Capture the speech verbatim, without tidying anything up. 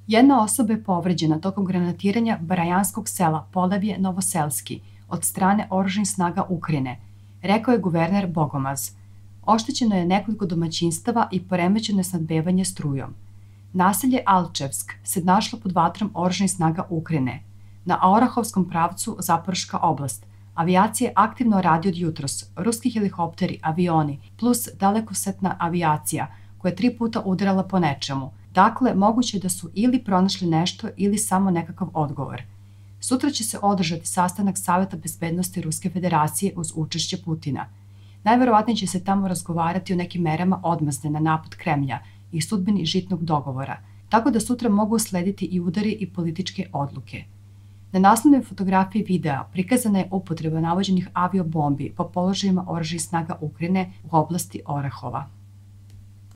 Jedna osoba je povređena tokom granatiranja Barajanskog sela Polevje Novoselski od strane oružanih snaga Ukrajine, rekao je guverner Bogomaz. Oštećeno je nekoliko domaćinstava i poremećeno je snabdevanje strujom. Naselje Alčevsk se našlo pod vatrom oružanih snaga Ukrajine. Na Orahovskom pravcu Zaporoška oblast. Avijacija je aktivno radi od jutros, ruski helikopteri, avioni, plus dalekosetna avijacija koja je tri puta udarala po nečemu. Dakle, moguće je da su ili pronašli nešto ili samo nekakav odgovor. Sutra će se održati sastanak Saveta bezbednosti Ruske federacije uz učešće Putina. Najverovatnije će se tamo razgovarati o nekim merama odmazde na napad Kremlja i sudbini žitnog dogovora, tako da sutra mogu uslediti i udari i političke odluke. Na naslovnoj fotografiji videa prikazana je upotreba navođenih aviobombi po položajima oružanih snaga Ukrajine u oblasti Orahova.